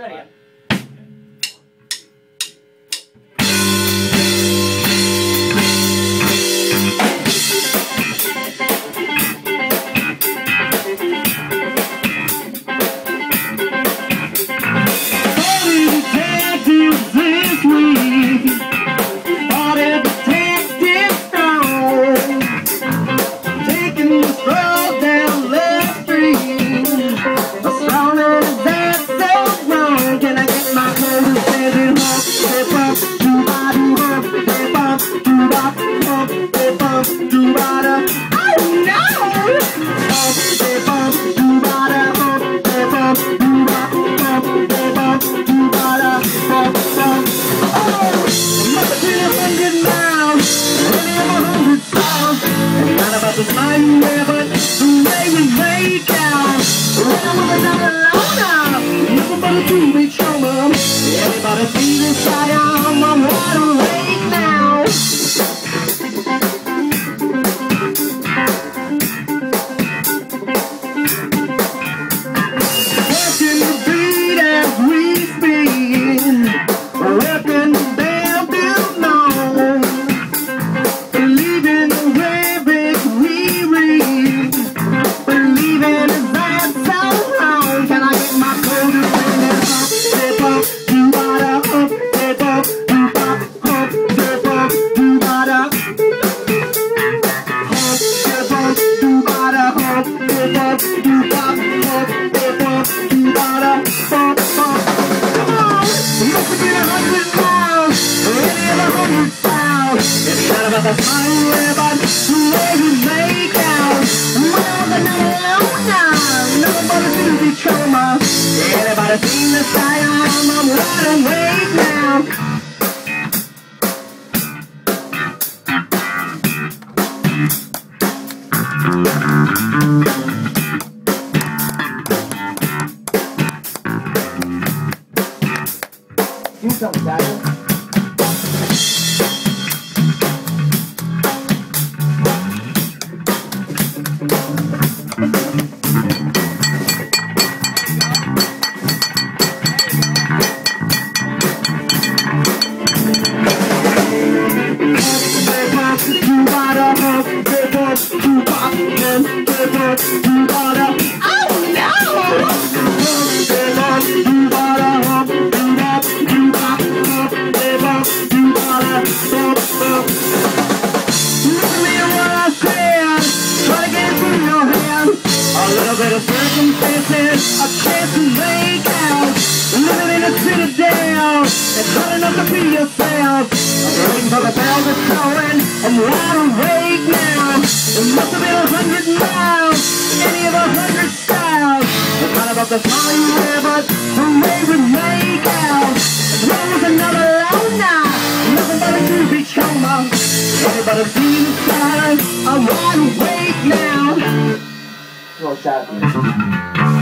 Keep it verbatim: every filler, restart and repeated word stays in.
Try it again. Everybody see this I am, I'm wide awake now. Catching the beat as we speak, working the bell till dawn, believing the way big we read, believing is that so wrong. Can I get my code to bring that up, step up? About the fun about the way we make out. Well, but not alone now. Nobody seems to be trauma. Everybody seems to say I'm, I'm wide awake now. Do something, Dad. Circumstances, a chance to make out. Living in a citadel, it's hard enough to be yourself. I'm waiting for the bell to tolling, I'm wide awake now. It must have been a hundred miles, any of a hundred styles. It's not about the song you wear, but the way we make out. There was another long night, nothing but a groovy trauma. Everybody see the signs, I'm wide awake now. Little shot.